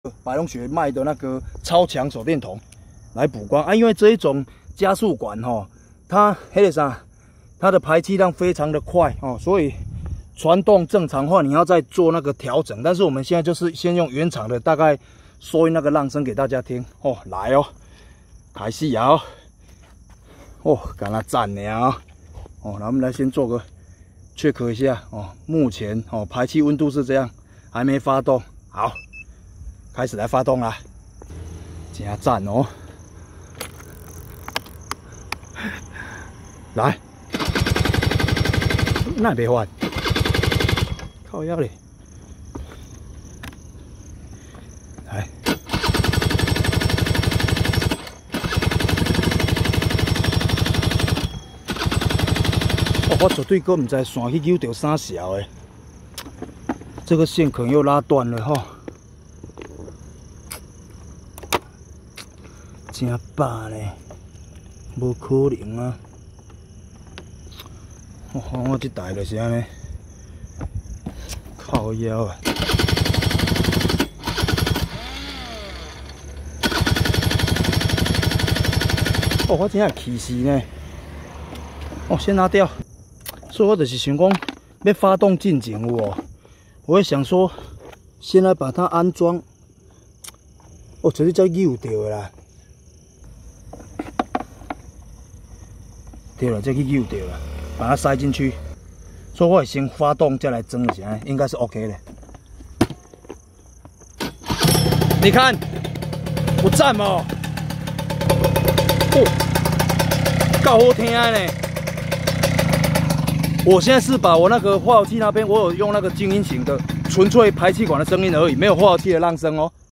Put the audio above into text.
百龙学卖的那个超强手电筒来补光啊，因为这一种加速管它它的排气量非常的快所以传动正常化你要再做那个调整。但是我们现在就是先用原厂的，大概收音那个浪声给大家听来开始啊干它赞了那我们来先做个check一下目前排气温度是这样，还没发动，好。 开始来发动啦，真赞哦！来，那别换，靠腰嘞！来，我绝对搁唔知线去扭到啥小的，这个线可能又拉断了真饱呢，无可能啊！我这台就是安尼，靠腰啊！我真系气死呢！先拿掉。所以我就是想讲，要发动进前有我会想说，先来把它安装。绝对才扭到啦！ 对了，这个扭掉了，把它塞进去。所以我先发动，再来装一下，应该是 OK 的。你看，有赞哦，够好听呢。我现在是把我那个化油器那边，我有用那个静音型的，纯粹排气管的声音而已，没有化油器的浪声哦。